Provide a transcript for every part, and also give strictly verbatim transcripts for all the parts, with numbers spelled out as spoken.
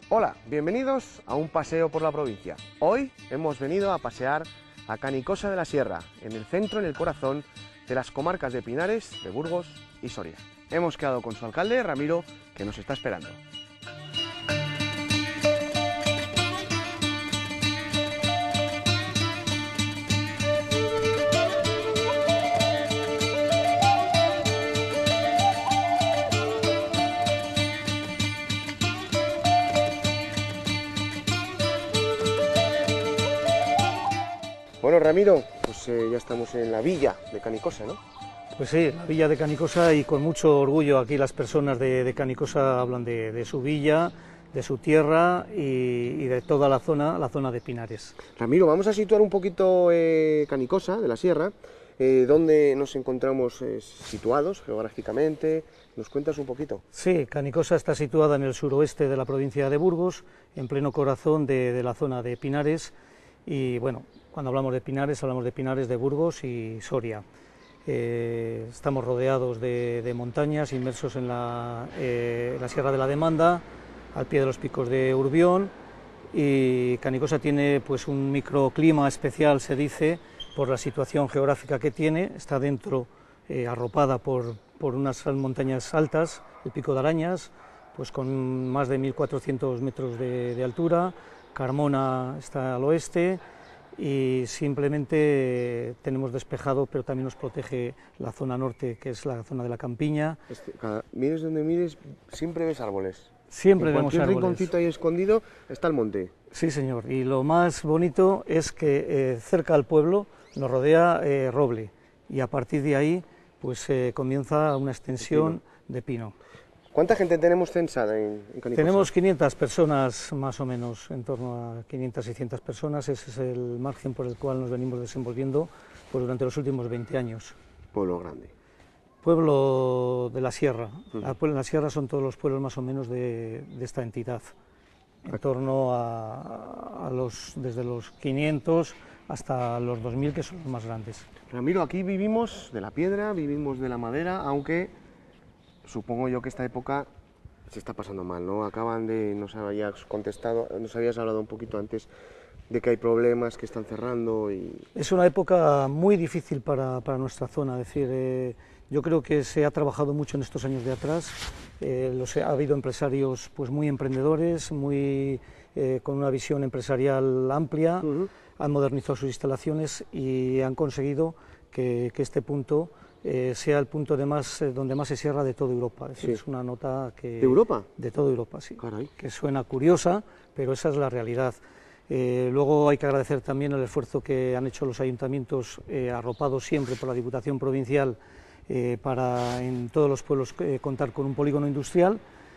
Hola, bienvenidos a un paseo por la provincia. Hoy hemos venido a pasear a Canicosa de la Sierra, en el centro, en el corazón de las comarcas de Pinares, de Burgos y Soria. Hemos quedado con su alcalde, Ramiro, que nos está esperando. Bueno, Ramiro, pues eh, ya estamos en la villa de Canicosa, ¿no? Pues sí, la villa de Canicosa, y con mucho orgullo aquí las personas de, de Canicosa hablan de, de su villa, de su tierra y, y de toda la zona, la zona de Pinares. Ramiro, vamos a situar un poquito eh, Canicosa de la Sierra, eh, donde nos encontramos eh, situados geográficamente. ¿Nos cuentas un poquito? Sí, Canicosa está situada en el suroeste de la provincia de Burgos, en pleno corazón de, de la zona de Pinares, y bueno, cuando hablamos de Pinares, hablamos de Pinares, de Burgos y Soria. Eh, estamos rodeados de, de montañas, inmersos en la, eh, la Sierra de la Demanda, al pie de los picos de Urbión, y Canicosa tiene pues un microclima especial, se dice, por la situación geográfica que tiene. Está dentro, eh, arropada por, por unas montañas altas, el Pico de Arañas, pues con más de mil cuatrocientos metros de, de altura. Carmona está al oeste, y simplemente tenemos despejado, pero también nos protege la zona norte, que es la zona de la campiña. Este, cada, mires donde mires, siempre ves árboles. Siempre en vemos cualquier árboles. rinconcito ahí escondido está el monte. Sí, señor, y lo más bonito es que eh, cerca al pueblo nos rodea eh, roble, y a partir de ahí pues eh, comienza una extensión de pino. ¿Cuánta gente tenemos censada en, en Canicosa? Tenemos quinientas personas, más o menos, en torno a quinientas, seiscientas personas. Ese es el margen por el cual nos venimos desenvolviendo pues, durante los últimos veinte años. Pueblo grande. Pueblo de la Sierra. Uh-huh. La, la Sierra son todos los pueblos más o menos de, de esta entidad, en torno a, a los, desde los quinientos hasta los dos mil, que son los más grandes. Ramiro, aquí vivimos de la piedra, vivimos de la madera, aunque supongo yo que esta época se está pasando mal, ¿no? Acaban de, nos habías contestado, nos habías hablado un poquito antes de que hay problemas, que están cerrando y... Es una época muy difícil para, para nuestra zona, es decir, eh, yo creo que se ha trabajado mucho en estos años de atrás, eh, los, ha habido empresarios pues muy emprendedores, muy, eh, con una visión empresarial amplia, uh-huh. Han modernizado sus instalaciones y han conseguido que, que este punto Eh, sea el punto de más, eh, donde más se cierra de toda Europa. Es, decir, sí. Es una nota que... ¿De Europa? De toda Europa, sí. Caray. Que suena curiosa, pero esa es la realidad. Eh, luego hay que agradecer también el esfuerzo que han hecho los ayuntamientos, eh, arropados siempre por la Diputación Provincial, eh, para en todos los pueblos eh, contar con un polígono industrial,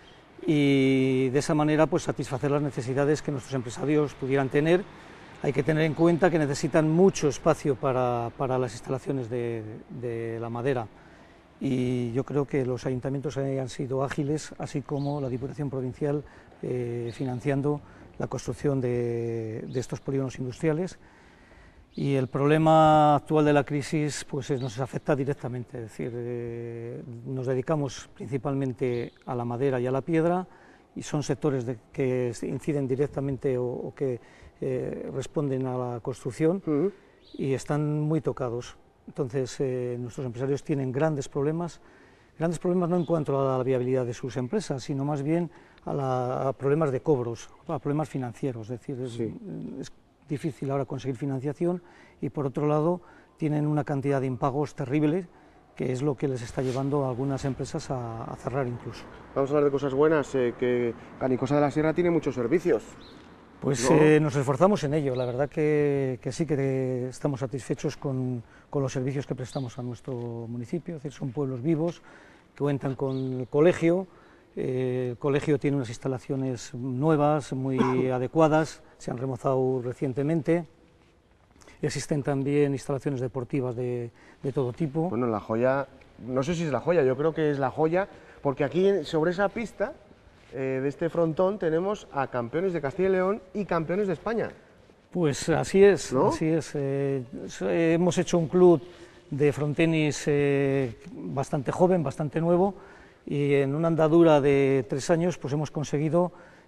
y de esa manera pues satisfacer las necesidades que nuestros empresarios pudieran tener. Hay que tener en cuenta que necesitan mucho espacio para, para las instalaciones de, de la madera, y yo creo que los ayuntamientos han sido ágiles, así como la Diputación Provincial, eh, financiando la construcción de, de estos polígonos industriales. Y el problema actual de la crisis pues nos afecta directamente, es decir, eh, nos dedicamos principalmente a la madera y a la piedra, y son sectores de, que inciden directamente o, o que eh, responden a la construcción, uh-huh. Y están muy tocados. Entonces eh, nuestros empresarios tienen grandes problemas, grandes problemas no en cuanto a la viabilidad de sus empresas, sino más bien a, la, a problemas de cobros, a problemas financieros. Es decir, es, sí. es difícil ahora conseguir financiación, y por otro lado tienen una cantidad de impagos terrible, que es lo que les está llevando a algunas empresas a, a cerrar incluso. Vamos a hablar de cosas buenas, eh, que Canicosa de la Sierra tiene muchos servicios. Pues ¿no? eh, nos esforzamos en ello, la verdad que, que sí que estamos satisfechos con, con los servicios que prestamos a nuestro municipio. Es decir, son pueblos vivos, que cuentan con el colegio, eh, el colegio tiene unas instalaciones nuevas, muy adecuadas, se han remozado recientemente. Existen también instalaciones deportivas de, de todo tipo. Bueno, la joya, no sé si es la joya, yo creo que es la joya, porque aquí sobre esa pista eh, de este frontón tenemos a campeones de Castilla y León y campeones de España. Pues así es, ¿no? así es. Eh, hemos hecho un club de frontenis eh, bastante joven, bastante nuevo, y en una andadura de tres años pues hemos conseguido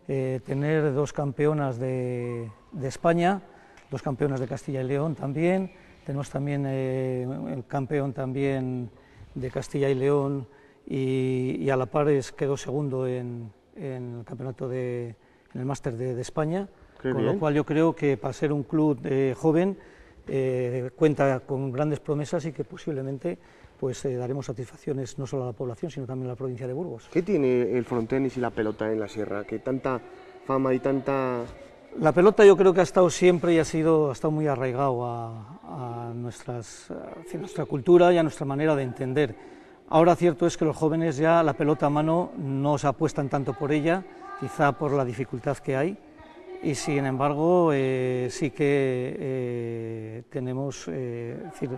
eh, tener dos campeonas de, de España, dos campeonas de Castilla y León también, tenemos también eh, el campeón también de Castilla y León y, y a la par es, quedó segundo en, en el campeonato de, en el máster de, de España, Qué con bien. lo cual yo creo que para ser un club eh, joven eh, cuenta con grandes promesas y que posiblemente pues eh, daremos satisfacciones no solo a la población sino también a la provincia de Burgos. ¿Qué tiene el frontenis y la pelota en la sierra? Que tanta fama y tanta... La pelota yo creo que ha estado siempre y ha, sido, ha estado muy arraigado a, a, nuestras, a nuestra cultura y a nuestra manera de entender. Ahora cierto es que los jóvenes ya la pelota a mano no se apuestan tanto por ella, quizá por la dificultad que hay, y sin embargo eh, sí que eh, tenemos eh, es decir,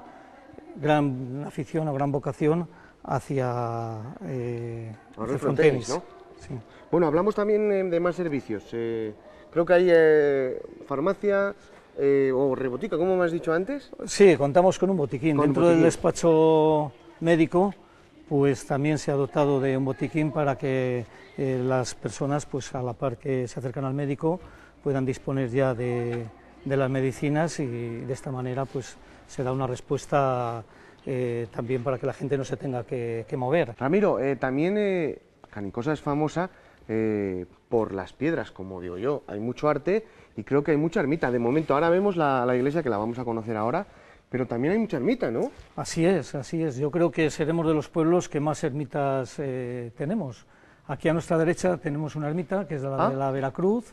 gran afición o gran vocación hacia eh, el frontenis, ¿no? Sí. Bueno, hablamos también eh, de más servicios. Eh, creo que hay eh, farmacia eh, o rebotica, ¿cómo me has dicho antes? Sí, contamos con un botiquín. Con Dentro un botiquín. del despacho médico, pues también se ha dotado de un botiquín para que eh, las personas, pues a la par que se acercan al médico, puedan disponer ya de, de las medicinas y de esta manera, pues se da una respuesta eh, también para que la gente no se tenga que, que mover. Ramiro, eh, también eh, Canicosa es famosa eh, por las piedras, como digo yo. Hay mucho arte y creo que hay mucha ermita. De momento, ahora vemos la, la iglesia, que la vamos a conocer ahora, pero también hay mucha ermita, ¿no? Así es, así es. Yo creo que seremos de los pueblos que más ermitas eh, tenemos. Aquí a nuestra derecha tenemos una ermita, que es la ¿Ah? de la Veracruz.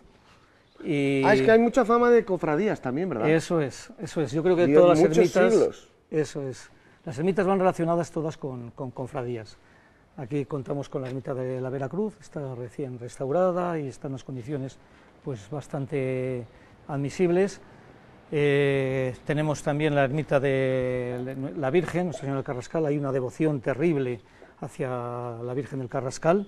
Y Ah, es que hay mucha fama de cofradías también, ¿verdad? Eso es, eso es. Yo creo que Y todas las muchos ermitas... siglos. Eso es. Las ermitas van relacionadas todas con, con cofradías. Aquí contamos con la ermita de la Veracruz, está recién restaurada y está en unas condiciones pues bastante admisibles. Eh, tenemos también la ermita de la Virgen, Nuestra Señora del Carrascal. Hay una devoción terrible hacia la Virgen del Carrascal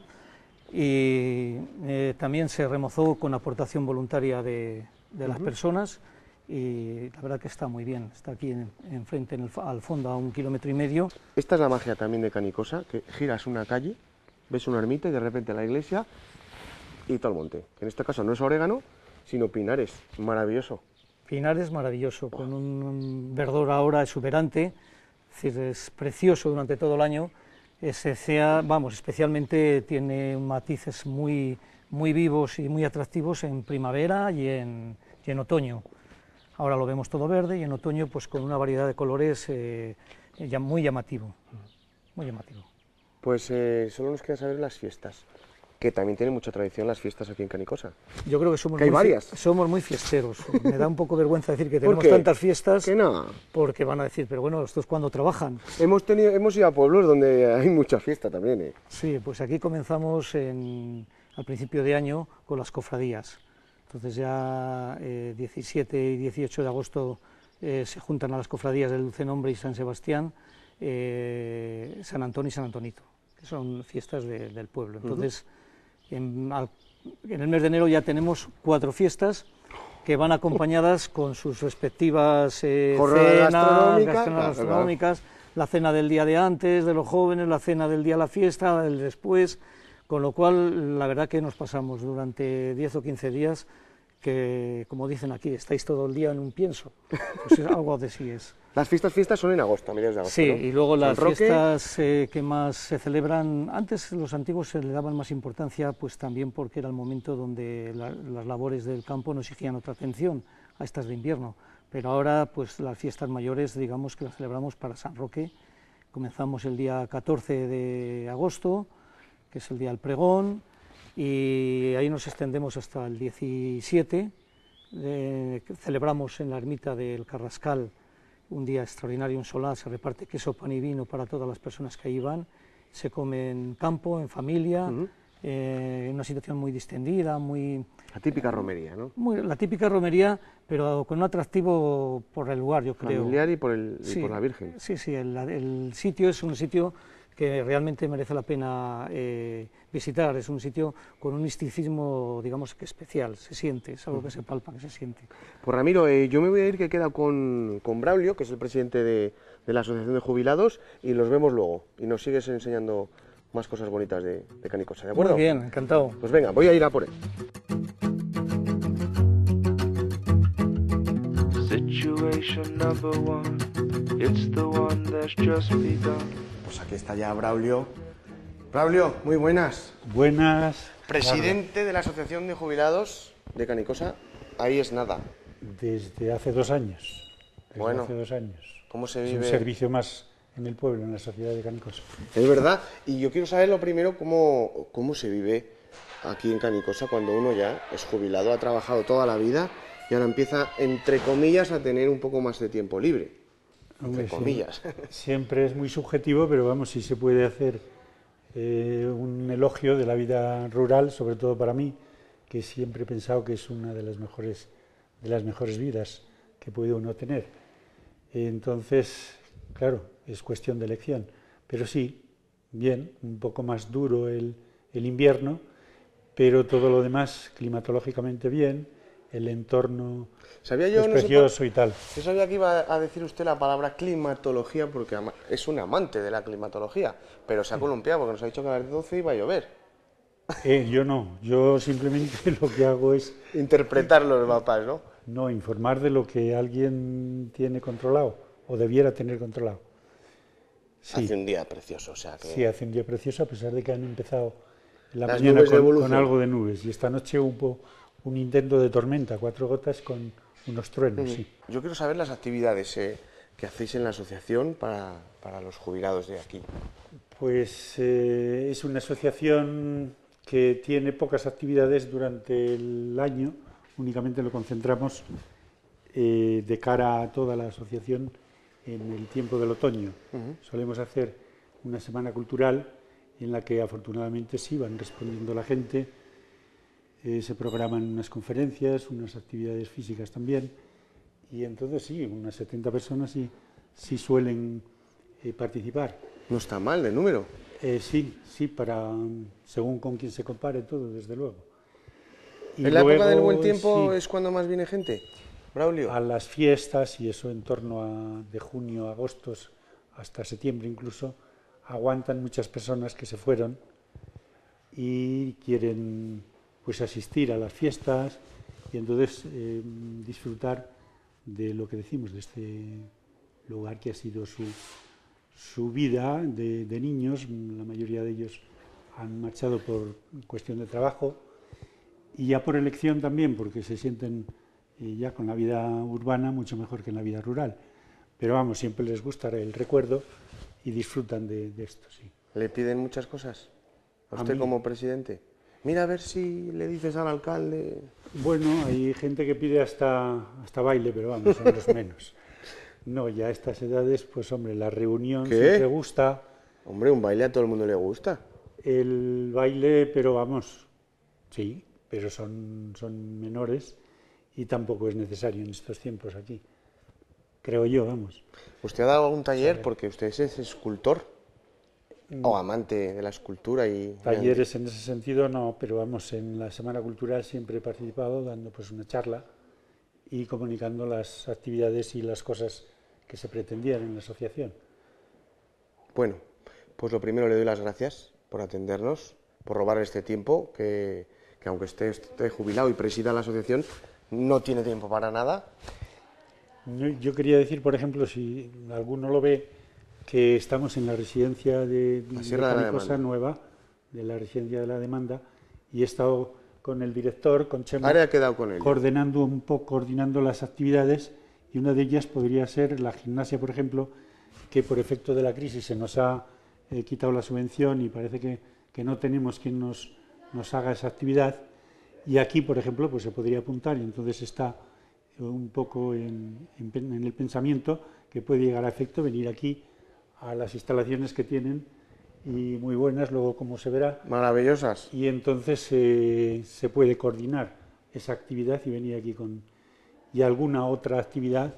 y eh, también se remozó con aportación voluntaria de, de las uh-huh. personas y la verdad que está muy bien. Está aquí enfrente, en en al fondo, a un kilómetro y medio. Esta es la magia también de Canicosa, que giras una calle, ves una ermita y de repente la iglesia y todo el monte. En este caso no es orégano, sino pinares, maravilloso. Pinares maravilloso, con un verdor ahora exuberante, es decir, es precioso durante todo el año. Ese cea, vamos, especialmente tiene matices muy, muy vivos y muy atractivos en primavera y en, y en otoño. Ahora lo vemos todo verde y en otoño pues con una variedad de colores eh, ya muy llamativo, muy llamativo. Pues eh, solo nos queda saber las fiestas, que también tienen mucha tradición las fiestas aquí en Canicosa. Yo creo que somos, que hay muy, varias. somos muy fiesteros. Me da un poco vergüenza decir que tenemos ¿Por qué? tantas fiestas, que no. porque van a decir, pero bueno, estos cuando trabajan. Hemos, tenido, hemos ido a pueblos donde hay mucha fiesta también. ¿eh? Sí, pues aquí comenzamos en, al principio de año con las cofradías. Entonces ya eh, diecisiete y dieciocho de agosto eh, se juntan a las cofradías del Dulce Nombre y San Sebastián, eh, San Antonio y San Antonito, que son fiestas de, del pueblo. Entonces, uh-huh. en, al, en el mes de enero ya tenemos cuatro fiestas que van acompañadas con sus respectivas eh, jornadas cenas gastronómicas, gastronómicas, gastronómicas, la cena del día de antes de los jóvenes, la cena del día de la fiesta, el después. Con lo cual, la verdad que nos pasamos durante diez o quince días que, como dicen aquí, estáis todo el día en un pienso. Pues es algo de sí es. Las fiestas fiestas son en agosto, a mediados de agosto, Sí, ¿no? y luego las Roque... fiestas eh, que más se celebran, antes los antiguos se le daban más importancia, pues también porque era el momento donde la, las labores del campo no exigían otra atención a estas de invierno. Pero ahora, pues las fiestas mayores, digamos que las celebramos para San Roque. Comenzamos el día catorce de agosto, que es el día del pregón, y ahí nos extendemos hasta el diecisiete, eh, celebramos en la ermita del Carrascal un día extraordinario, un solar, se reparte queso, pan y vino para todas las personas que ahí van, se come en campo, en familia, uh-huh. eh, en una situación muy distendida, muy... La típica romería, ¿no? Muy, la típica romería, pero con un atractivo por el lugar, yo creo. Familiar y por, el, sí, y por la Virgen. Sí, sí, el, el sitio es un sitio que realmente merece la pena eh, visitar, es un sitio con un misticismo, digamos, que especial, se siente, es algo que se palpa, que se siente. Pues Ramiro, eh, yo me voy a ir, que queda con, con Braulio, que es el presidente de, de la Asociación de Jubilados, y los vemos luego, y nos sigues enseñando más cosas bonitas de, de Canicosa, ¿de acuerdo? Muy bien, encantado. Pues venga, voy a ir a por él. Destination number one. It's the one that's just begun. Pues aquí está ya Braulio. Braulio, muy buenas. Buenas. Presidente claro. de la Asociación de Jubilados de Canicosa. Ahí es nada. Desde hace dos años. Desde bueno, hace dos años. ¿Cómo se vive? Es un servicio más en el pueblo, en la sociedad de Canicosa. Es verdad. Y yo quiero saber lo primero, cómo, cómo se vive aquí en Canicosa cuando uno ya es jubilado, ha trabajado toda la vida y ahora empieza, entre comillas, a tener un poco más de tiempo libre. Entre Hombre, comillas. Siempre, siempre es muy subjetivo, pero vamos, si se puede hacer eh, un elogio de la vida rural, sobre todo para mí, que siempre he pensado que es una de las mejores, de las mejores vidas que puede uno tener. Entonces, claro, es cuestión de elección. Pero sí, bien, un poco más duro el, el invierno, pero todo lo demás climatológicamente bien, el entorno ¿Sabía yo, es no precioso sé, y tal. Yo sabía que iba a decir usted la palabra climatología porque es un amante de la climatología, pero se ha columpiado porque nos ha dicho que a las doce iba a llover. Eh, yo no, yo simplemente lo que hago es... interpretar los mapas, ¿no? No, informar de lo que alguien tiene controlado o debiera tener controlado. Sí. Hace un día precioso, o sea que... Sí, hace un día precioso, a pesar de que han empezado la Las mañana con, con con algo de nubes. Y esta noche hubo un intento de tormenta, cuatro gotas con unos truenos, mm. sí. Yo quiero saber las actividades eh, que hacéis en la asociación para, para los jubilados de aquí. Pues eh, es una asociación que tiene pocas actividades durante el año, únicamente lo concentramos eh, de cara a toda la asociación en el tiempo del otoño. Uh-huh. Solemos hacer una semana cultural en la que afortunadamente sí van respondiendo la gente, eh, se programan unas conferencias, unas actividades físicas también, y entonces sí, unas setenta personas sí, sí suelen eh, participar. No está mal de número. Eh, sí, sí, para según con quién se compare todo, desde luego. Y ¿en la época del buen tiempo sí, es cuando más viene gente, Braulio? A las fiestas, y eso en torno a de junio, agosto, hasta septiembre incluso, aguantan muchas personas que se fueron y quieren pues asistir a las fiestas y entonces eh, disfrutar de lo que decimos, de este lugar que ha sido su, su vida de, de niños. La mayoría de ellos han marchado por cuestión de trabajo y ya por elección también, porque se sienten eh, ya con la vida urbana mucho mejor que en la vida rural. Pero vamos, siempre les gusta el recuerdo y disfrutan de, de esto, sí. ¿Le piden muchas cosas a usted a como presidente? Mira a ver si le dices al alcalde... Bueno, hay gente que pide hasta, hasta baile, pero vamos, son los menos. No, ya a estas edades, pues hombre, la reunión ¿Qué? siempre gusta. Hombre, un baile a todo el mundo le gusta. El baile, pero vamos, sí, pero son, son menores y tampoco es necesario en estos tiempos aquí. Creo yo, vamos. ¿Usted ha dado algún taller? Porque usted es escultor o amante de la escultura y... Talleres en ese sentido no, pero vamos, en la Semana Cultural siempre he participado dando pues una charla y comunicando las actividades y las cosas que se pretendían en la asociación. Bueno, pues lo primero le doy las gracias por atendernos, por robar este tiempo, que, que aunque esté, esté jubilado y presida la asociación, no tiene tiempo para nada. Yo quería decir, por ejemplo, si alguno lo ve, que estamos en la residencia de, la Sierra de, de Canicosa Nueva, de la residencia de la demanda, y he estado con el director, con Chema, Ahora he quedado con él. coordinando un poco, coordinando las actividades, y una de ellas podría ser la gimnasia, por ejemplo, que por efecto de la crisis se nos ha eh, quitado la subvención y parece que, que no tenemos quien nos, nos haga esa actividad, y aquí, por ejemplo, pues se podría apuntar, y entonces está un poco en, en, en el pensamiento que puede llegar a efecto venir aquí a las instalaciones que tienen y muy buenas, luego como se verá. Maravillosas. Y entonces eh, se puede coordinar esa actividad y venir aquí con... y alguna otra actividad.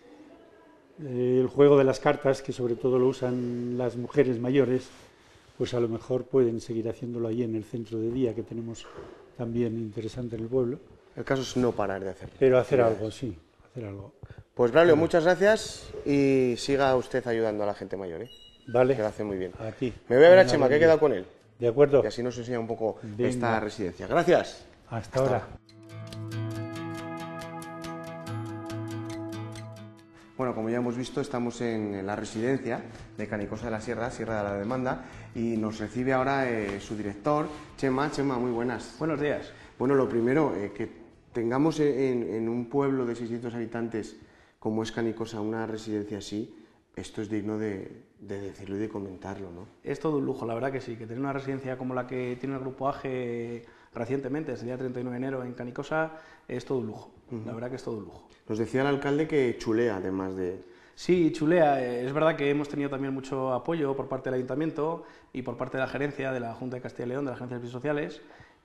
Eh, el juego de las cartas, que sobre todo lo usan las mujeres mayores, pues a lo mejor pueden seguir haciéndolo allí en el centro de día, que tenemos también interesante en el pueblo. El caso es no parar de hacerlo. Pero hacer algo, sí, hacer algo. Pues Braulio, muchas gracias y siga usted ayudando a la gente mayor, ¿eh? Vale. Que lo hace muy bien. A ti. Me voy a ver a Chema, que he quedado con él. De acuerdo. Y así nos enseña un poco Venga. Esta residencia. Gracias. Hasta, Hasta ahora. ahora. Bueno, como ya hemos visto, estamos en la residencia de Canicosa de la Sierra, Sierra de la Demanda, y nos recibe ahora eh, su director, Chema. Chema, muy buenas. Buenos días. Bueno, lo primero, eh, que tengamos en, en un pueblo de seiscientos habitantes como es Canicosa una residencia así, esto es digno de, de decirlo y de comentarlo, ¿no? Es todo un lujo, la verdad que sí, que tener una residencia como la que tiene el Grupo A G recientemente, desde el día treinta y nueve de enero en Canicosa, es todo un lujo, uh-huh. La verdad que es todo un lujo. Nos decía el alcalde que chulea, además de... Sí, chulea. Es verdad que hemos tenido también mucho apoyo por parte del Ayuntamiento y por parte de la gerencia de la Junta de Castilla y León, de la Agencia de Servicios Sociales,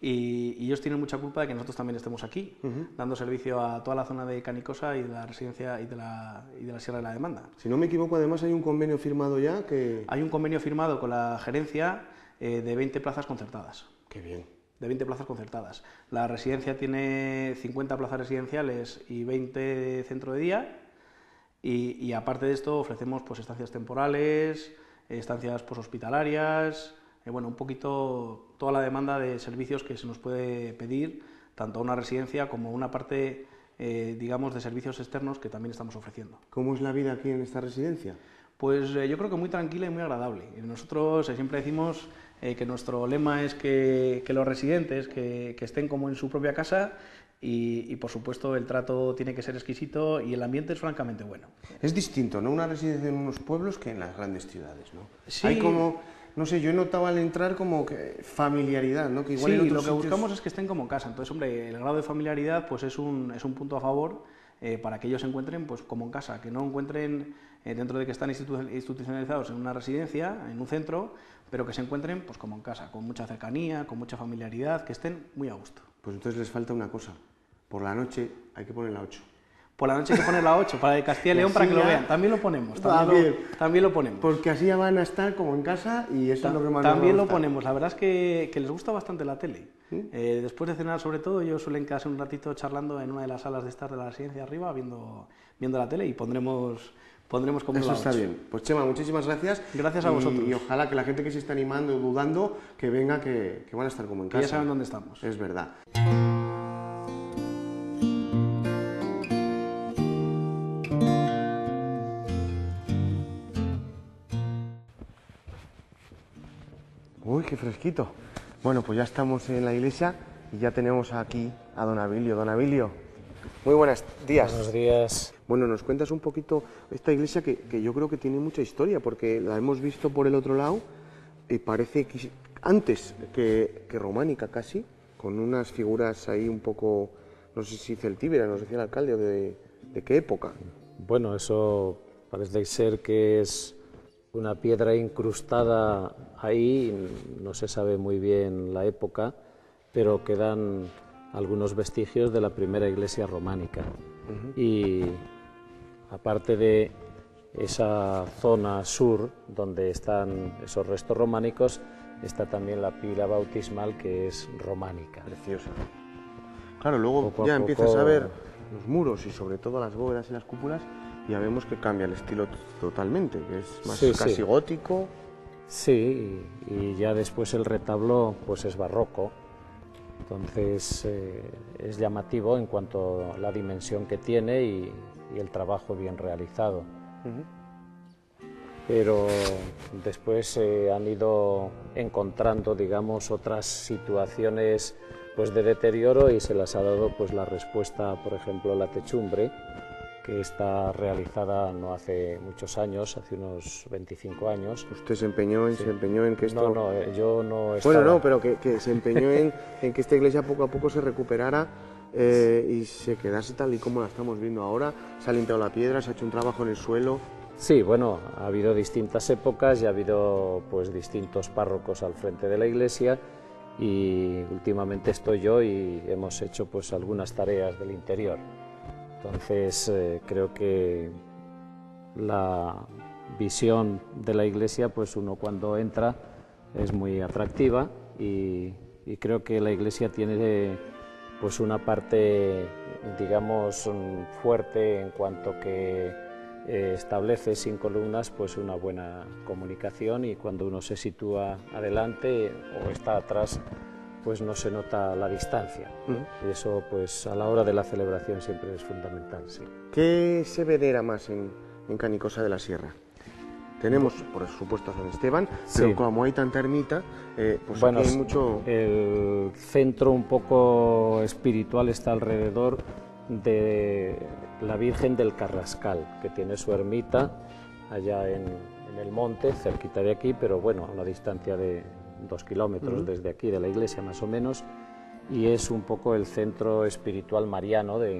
y, y ellos tienen mucha culpa de que nosotros también estemos aquí, uh-huh. dando servicio a toda la zona de Canicosa y de la residencia y de la, y de la Sierra de la Demanda. Si no me equivoco, además hay un convenio firmado ya que... Hay un convenio firmado con la gerencia eh, de veinte plazas concertadas. Qué bien. De veinte plazas concertadas. La residencia tiene cincuenta plazas residenciales y veinte centro de día, y, y aparte de esto ofrecemos pues, estancias temporales, estancias poshospitalarias, eh, bueno, un poquito toda la demanda de servicios que se nos puede pedir, tanto a una residencia como a una parte, eh, digamos, de servicios externos que también estamos ofreciendo. ¿Cómo es la vida aquí en esta residencia? Pues eh, yo creo que muy tranquila y muy agradable. Nosotros eh, siempre decimos eh, que nuestro lema es que, que los residentes que, que estén como en su propia casa y, y, por supuesto, el trato tiene que ser exquisito y el ambiente es francamente bueno. Es distinto, ¿no?, una residencia en unos pueblos que en las grandes ciudades, ¿no? Sí. Hay como, no sé, yo he notado al entrar como que familiaridad, ¿no? Que igual sí, en otros lo que sitios... buscamos es que estén como en casa. Entonces, hombre, el grado de familiaridad pues es un, es un punto a favor eh, para que ellos se encuentren pues como en casa, que no encuentren... Eh, dentro de que están institu institucionalizados en una residencia, en un centro, pero que se encuentren pues como en casa, con mucha cercanía, con mucha familiaridad, que estén muy a gusto. Pues entonces les falta una cosa, por la noche hay que poner la ocho. Por la noche hay que poner la ocho, para el Castilla y León, para que lo vean, también lo ponemos, también, lo, también lo ponemos. Porque así ya van a estar como en casa y eso Ta es lo que más También nos lo ponemos, la verdad es que, que les gusta bastante la tele. ¿Sí? Eh, después de cenar, sobre todo, ellos suelen quedarse un ratito charlando en una de las salas de estar de la residencia arriba, viendo, viendo la tele, y pondremos... Pondremos como Eso la está ocho. bien. Pues Chema, muchísimas gracias. Gracias a y, vosotros. Y ojalá que la gente que se está animando o dudando, que venga, que, que van a estar como en que casa. ya saben dónde estamos. Es verdad. Uy, qué fresquito. Bueno, pues ya estamos en la iglesia y ya tenemos aquí a don Abilio. Don Abilio, muy buenos días. Buenos días. Bueno, nos cuentas un poquito esta iglesia que, que yo creo que tiene mucha historia, porque la hemos visto por el otro lado y parece que antes que, que románica casi, con unas figuras ahí un poco, no sé si celtíberas, nos decía el alcalde, de, de qué época. Bueno, eso parece ser que es una piedra incrustada ahí, no se sabe muy bien la época, pero quedan algunos vestigios de la primera iglesia románica. Uh-huh. Y aparte de esa zona sur donde están esos restos románicos, está también la pila bautismal, que es románica. Preciosa. Claro, luego poco ya a empiezas poco... a ver los muros y sobre todo las bóvedas y las cúpulas, y ya vemos que cambia el estilo totalmente, que es más sí, casi sí. gótico. Sí, y, y ya después el retablo pues es barroco. Entonces eh, es llamativo en cuanto a la dimensión que tiene y, y el trabajo bien realizado. Uh-huh. Pero después se eh, han ido encontrando, digamos, otras situaciones pues de deterioro y se las ha dado pues la respuesta, por ejemplo, la techumbre, que está realizada no hace muchos años, hace unos veinticinco años. ¿Usted se empeñó en, sí. se empeñó en que esto...? No, no, yo no estaba... Bueno, no, pero que, que se empeñó en, en que esta iglesia poco a poco se recuperara eh, y se quedase tal y como la estamos viendo ahora. Se ha limpiado la piedra, se ha hecho un trabajo en el suelo. Sí, bueno, ha habido distintas épocas y ha habido pues distintos párrocos al frente de la iglesia, y últimamente estoy yo y hemos hecho pues algunas tareas del interior. Entonces eh, creo que la visión de la iglesia, pues uno cuando entra es muy atractiva, y, y creo que la iglesia tiene pues una parte, digamos, fuerte en cuanto que eh, establece sin columnas pues una buena comunicación, y cuando uno se sitúa adelante o está atrás pues no se nota la distancia. Uh-huh. Y eso, pues a la hora de la celebración siempre es fundamental, sí. ¿Qué se venera más en, en Canicosa de la Sierra? Tenemos, por supuesto, a San Esteban, pero Sí. como hay tanta ermita, eh, pues Bueno, aquí hay mucho... el centro un poco espiritual está alrededor de la Virgen del Carrascal, que tiene su ermita allá en, en el monte, cerquita de aquí, pero bueno, a una distancia de dos kilómetros Uh-huh. desde aquí, de la iglesia más o menos, y es un poco el centro espiritual mariano de,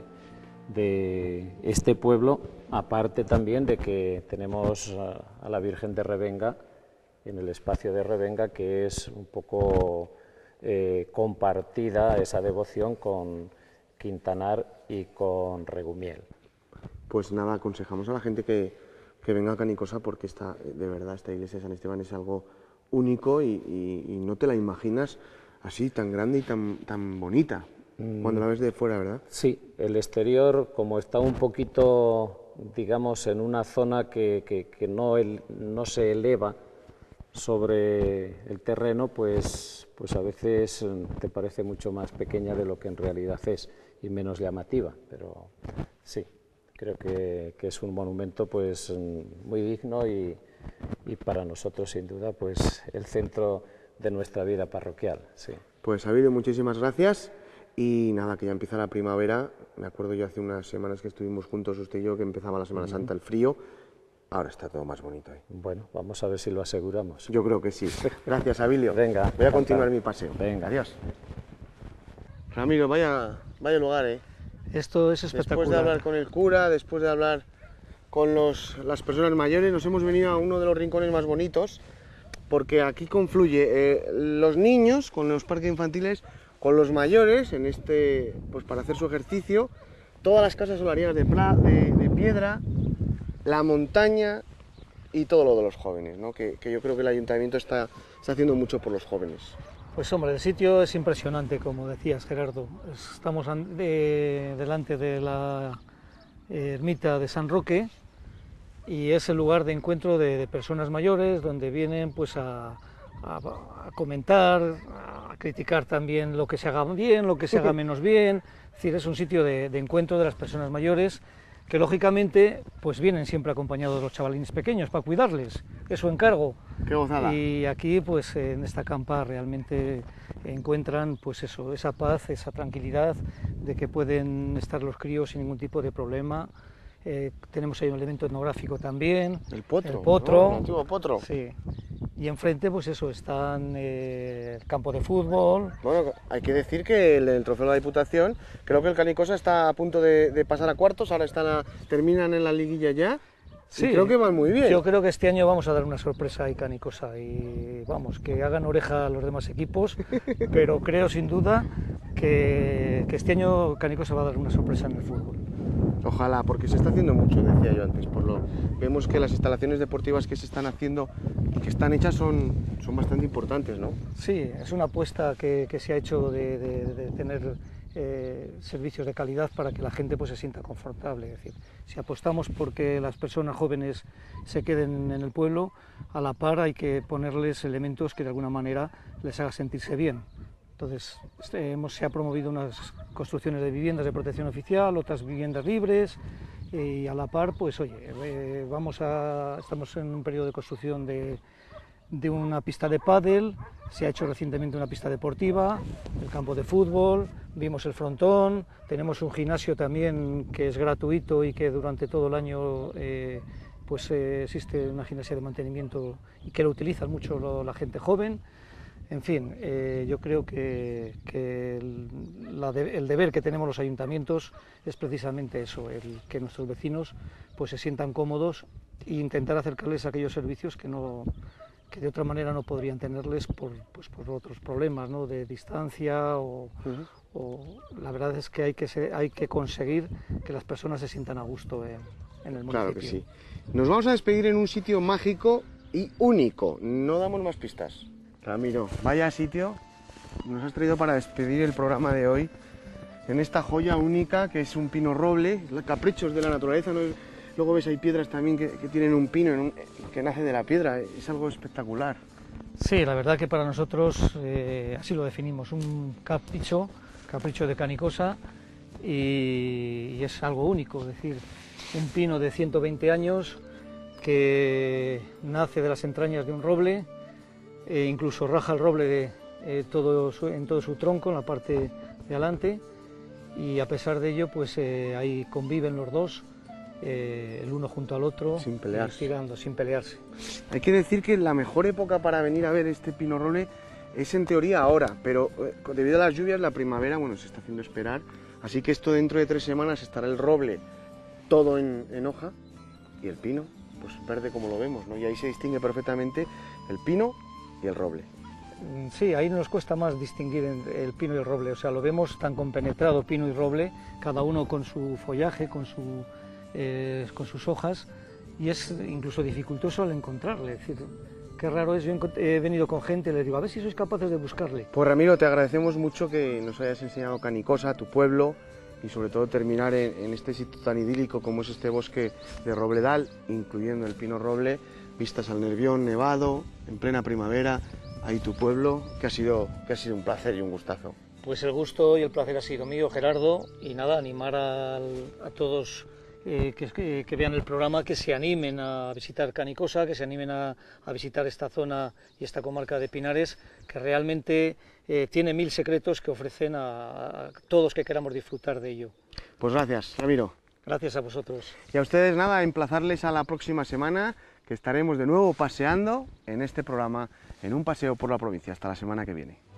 de este pueblo, aparte también de que tenemos a, a la Virgen de Revenga, en el espacio de Revenga, que es un poco eh, compartida esa devoción con Quintanar y con Regumiel. Pues nada, aconsejamos a la gente que, que venga a Canicosa porque esta, de verdad esta iglesia de San Esteban es algo único y, y, y no te la imaginas así, tan grande y tan, tan bonita, mm. cuando la ves de fuera, ¿verdad? Sí, el exterior, como está un poquito, digamos, en una zona que, que, que no, el, no se eleva sobre el terreno, pues, pues a veces te parece mucho más pequeña de lo que en realidad es y menos llamativa, pero sí, creo que, que es un monumento pues muy digno y, y para nosotros sin duda pues el centro de nuestra vida parroquial. Sí. Pues Abilio, muchísimas gracias y nada, que ya empieza la primavera. Me acuerdo yo hace unas semanas que estuvimos juntos usted y yo, que empezaba la Semana Santa, el frío. Ahora está todo más bonito ahí. Bueno, vamos a ver si lo aseguramos. Yo creo que sí. Gracias, Abilio. Venga. Voy a continuar mi paseo. Venga. Adiós. Ramiro, vaya, vaya lugar, ¿eh? Esto es espectacular. Después de hablar con el cura, después de hablar con los, las personas mayores, nos hemos venido a uno de los rincones más bonitos, porque aquí confluye eh, los niños con los parques infantiles, con los mayores, en este, pues para hacer su ejercicio, todas las casas solarias de, pla, de, de piedra, la montaña y todo lo de los jóvenes, ¿no? que, que yo creo que el ayuntamiento está, está haciendo mucho por los jóvenes. Pues hombre, el sitio es impresionante, como decías, Gerardo. Estamos de, delante de la ermita de San Roque y es el lugar de encuentro de, de personas mayores, donde vienen pues a, a, a comentar, a criticar también lo que se haga bien, lo que se haga menos bien. Es decir, es un sitio de, de encuentro de las personas mayores, que lógicamente pues vienen siempre acompañados de los chavalines pequeños para cuidarles, es su encargo. ¡Qué gozada! Y aquí pues en esta campa realmente encuentran pues eso, esa paz, esa tranquilidad de que pueden estar los críos sin ningún tipo de problema. Eh, tenemos ahí un elemento etnográfico también, el potro, el potro, ¿no? El antiguo potro. Sí. Y enfrente pues eso, están eh, el campo de fútbol. Bueno, hay que decir que el, el trofeo de la Diputación, creo que el Canicosa está a punto de, de pasar a cuartos, ahora está la, terminan en la liguilla ya. Sí, y creo que van muy bien. Yo creo que este año vamos a dar una sorpresa a Canicosa y vamos, que hagan oreja a los demás equipos, pero creo sin duda que, que este año Canicosa va a dar una sorpresa en el fútbol. Ojalá, porque se está haciendo mucho, decía yo antes, por lo vemos que las instalaciones deportivas que se están haciendo y que están hechas son, son bastante importantes, ¿no? Sí, es una apuesta que, que se ha hecho de, de, de tener eh, servicios de calidad para que la gente pues, se sienta confortable. Es decir, si apostamos porque las personas jóvenes se queden en el pueblo, a la par hay que ponerles elementos que de alguna manera les haga sentirse bien. Entonces, este, hemos, se ha promovido unas construcciones de viviendas de protección oficial, otras viviendas libres, y a la par, pues oye, eh, vamos a, estamos en un periodo de construcción de, de una pista de pádel, se ha hecho recientemente una pista deportiva, el campo de fútbol, vimos el frontón, tenemos un gimnasio también que es gratuito y que durante todo el año eh, pues eh, existe una gimnasia de mantenimiento y que lo utilizan mucho lo, la gente joven. En fin, eh, yo creo que, que el, la de, el deber que tenemos los ayuntamientos es precisamente eso, el que nuestros vecinos pues, se sientan cómodos e intentar acercarles a aquellos servicios que, no, que de otra manera no podrían tenerles por, pues, por otros problemas, ¿no? De distancia o, uh-huh. o la verdad es que hay que, se, hay que conseguir que las personas se sientan a gusto en, en el municipio. Claro que sí. Nos vamos a despedir en un sitio mágico y único, no damos más pistas. Ramiro, vaya sitio nos has traído para despedir el programa de hoy en esta joya única que es un pino roble, caprichos de la naturaleza, ¿no? Luego ves hay piedras también que, que tienen un pino en un, que nace de la piedra, es algo espectacular. Sí, la verdad que para nosotros eh, así lo definimos, un capricho, capricho de Canicosa, y, y es algo único, es decir, un pino de ciento veinte años que nace de las entrañas de un roble, e incluso raja el roble de, eh, todo su, en todo su tronco, en la parte de adelante, y a pesar de ello, pues eh, ahí conviven los dos, eh, el uno junto al otro, sin pelearse. Tirando, sin pelearse. Hay que decir que la mejor época para venir a ver este pino roble es en teoría ahora, pero eh, debido a las lluvias la primavera, bueno, se está haciendo esperar, así que esto dentro de tres semanas estará el roble todo en, en hoja y el pino, pues verde como lo vemos, ¿no? Y ahí se distingue perfectamente el pino y el roble. Sí, ahí nos cuesta más distinguir el pino y el roble, o sea, lo vemos tan compenetrado pino y roble, cada uno con su follaje, con, su, eh, con sus hojas, y es incluso dificultoso al encontrarle, es decir, qué raro es, yo he venido con gente, les digo, a ver si sois capaces de buscarle. Pues Ramiro, te agradecemos mucho que nos hayas enseñado Canicosa, tu pueblo, y sobre todo terminar en, en este sitio tan idílico como es este bosque de robledal, incluyendo el pino roble, vistas al Nervión nevado, en plena primavera, ahí tu pueblo, que ha sido, que ha sido un placer y un gustazo. Pues el gusto y el placer ha sido mío, Gerardo, y nada, animar al, a todos eh, que, que, que vean el programa, que se animen a visitar Canicosa, que se animen a, a visitar esta zona y esta comarca de Pinares, que realmente eh, tiene mil secretos que ofrecen a, a todos que queramos disfrutar de ello. Pues gracias, Ramiro. Gracias a vosotros. Y a ustedes nada, emplazarles a la próxima semana, que estaremos de nuevo paseando en este programa, en un paseo por la provincia. Hasta la semana que viene.